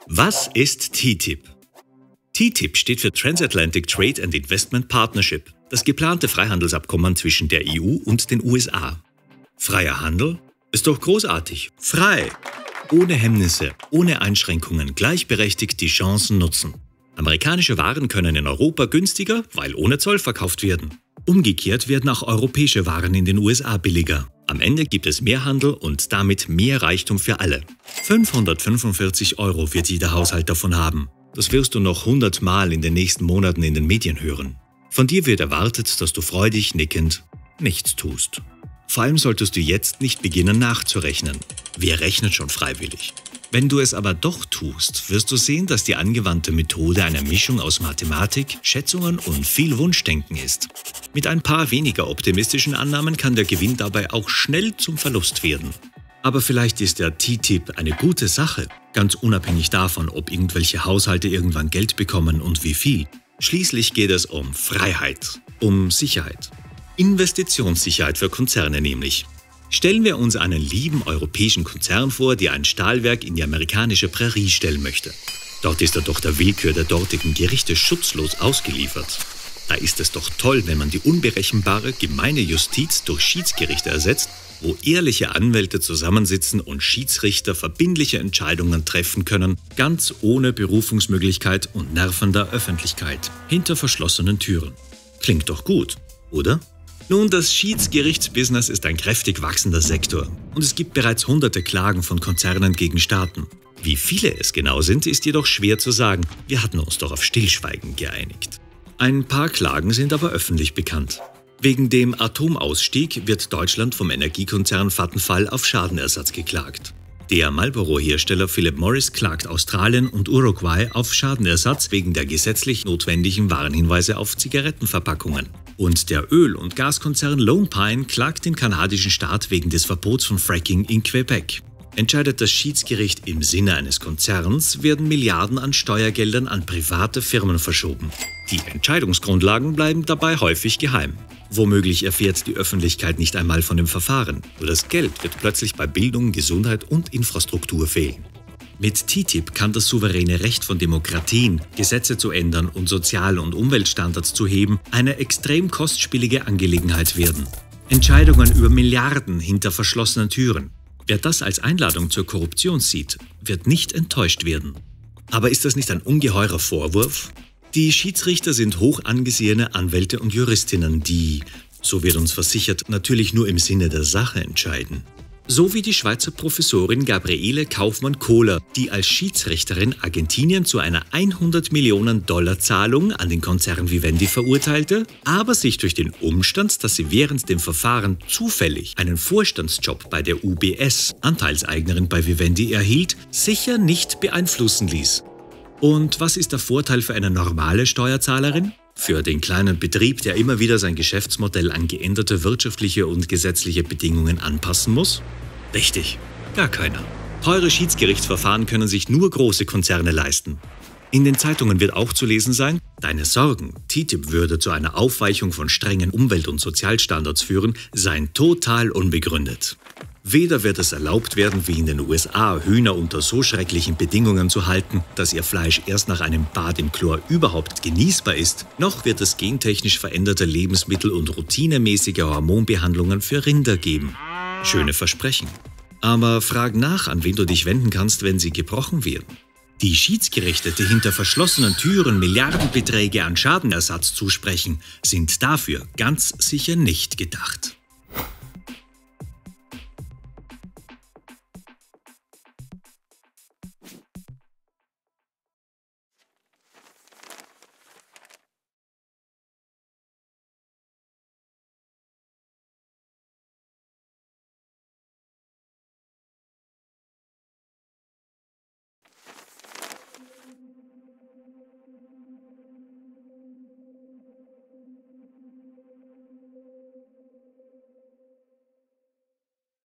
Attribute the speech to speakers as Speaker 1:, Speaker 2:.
Speaker 1: Was ist TTIP? TTIP steht für Transatlantic Trade and Investment Partnership, das geplante Freihandelsabkommen zwischen der EU und den USA. Freier Handel? Ist doch großartig. Frei! Ohne Hemmnisse, ohne Einschränkungen, gleichberechtigt die Chancen nutzen. Amerikanische Waren können in Europa günstiger, weil ohne Zoll verkauft werden. Umgekehrt werden auch europäische Waren in den USA billiger. Am Ende gibt es mehr Handel und damit mehr Reichtum für alle. 545 € wird jeder Haushalt davon haben. Das wirst du noch 100 Mal in den nächsten Monaten in den Medien hören. Von dir wird erwartet, dass du freudig nickend nichts tust. Vor allem solltest du jetzt nicht beginnen nachzurechnen. Wer rechnet schon freiwillig? Wenn du es aber doch tust, wirst du sehen, dass die angewandte Methode eine Mischung aus Mathematik, Schätzungen und viel Wunschdenken ist. Mit ein paar weniger optimistischen Annahmen kann der Gewinn dabei auch schnell zum Verlust werden. Aber vielleicht ist der TTIP eine gute Sache, ganz unabhängig davon, ob irgendwelche Haushalte irgendwann Geld bekommen und wie viel. Schließlich geht es um Freiheit, um Sicherheit. Investitionssicherheit für Konzerne nämlich. Stellen wir uns einen lieben europäischen Konzern vor, der ein Stahlwerk in die amerikanische Prärie stellen möchte. Dort ist er doch der Willkür der dortigen Gerichte schutzlos ausgeliefert. Da ist es doch toll, wenn man die unberechenbare, gemeine Justiz durch Schiedsgerichte ersetzt, wo ehrliche Anwälte zusammensitzen und Schiedsrichter verbindliche Entscheidungen treffen können, ganz ohne Berufungsmöglichkeit und nervender Öffentlichkeit, hinter verschlossenen Türen. Klingt doch gut, oder? Nun, das Schiedsgerichtsbusiness ist ein kräftig wachsender Sektor und es gibt bereits hunderte Klagen von Konzernen gegen Staaten. Wie viele es genau sind, ist jedoch schwer zu sagen. Wir hatten uns doch auf Stillschweigen geeinigt. Ein paar Klagen sind aber öffentlich bekannt. Wegen dem Atomausstieg wird Deutschland vom Energiekonzern Vattenfall auf Schadenersatz geklagt. Der Marlboro-Hersteller Philip Morris klagt Australien und Uruguay auf Schadenersatz wegen der gesetzlich notwendigen Warnhinweise auf Zigarettenverpackungen. Und der Öl- und Gaskonzern Lone Pine klagt den kanadischen Staat wegen des Verbots von Fracking in Quebec. Entscheidet das Schiedsgericht im Sinne eines Konzerns, werden Milliarden an Steuergeldern an private Firmen verschoben. Die Entscheidungsgrundlagen bleiben dabei häufig geheim. Womöglich erfährt die Öffentlichkeit nicht einmal von dem Verfahren. Nur das Geld wird plötzlich bei Bildung, Gesundheit und Infrastruktur fehlen. Mit TTIP kann das souveräne Recht von Demokratien, Gesetze zu ändern und Sozial- und Umweltstandards zu heben, eine extrem kostspielige Angelegenheit werden. Entscheidungen über Milliarden hinter verschlossenen Türen. Wer das als Einladung zur Korruption sieht, wird nicht enttäuscht werden. Aber ist das nicht ein ungeheurer Vorwurf? Die Schiedsrichter sind hoch angesehene Anwälte und Juristinnen, die, so wird uns versichert, natürlich nur im Sinne der Sache entscheiden. So wie die Schweizer Professorin Gabriele Kaufmann-Kohler, die als Schiedsrichterin Argentinien zu einer 100 Millionen $ Zahlung an den Konzern Vivendi verurteilte, aber sich durch den Umstand, dass sie während dem Verfahren zufällig einen Vorstandsjob bei der UBS, Anteilseignerin bei Vivendi, erhielt, sicher nicht beeinflussen ließ. Und was ist der Vorteil für eine normale Steuerzahlerin? Für den kleinen Betrieb, der immer wieder sein Geschäftsmodell an geänderte wirtschaftliche und gesetzliche Bedingungen anpassen muss? Richtig, gar keiner. Teure Schiedsgerichtsverfahren können sich nur große Konzerne leisten. In den Zeitungen wird auch zu lesen sein, deine Sorgen, TTIP würde zu einer Aufweichung von strengen Umwelt- und Sozialstandards führen, seien total unbegründet. Weder wird es erlaubt werden, wie in den USA, Hühner unter so schrecklichen Bedingungen zu halten, dass ihr Fleisch erst nach einem Bad im Chlor überhaupt genießbar ist, noch wird es gentechnisch veränderte Lebensmittel und routinemäßige Hormonbehandlungen für Rinder geben. Schöne Versprechen. Aber frag nach, an wen du dich wenden kannst, wenn sie gebrochen werden. Die Schiedsgerichte, die hinter verschlossenen Türen Milliardenbeträge an Schadenersatz zusprechen, sind dafür ganz sicher nicht gedacht.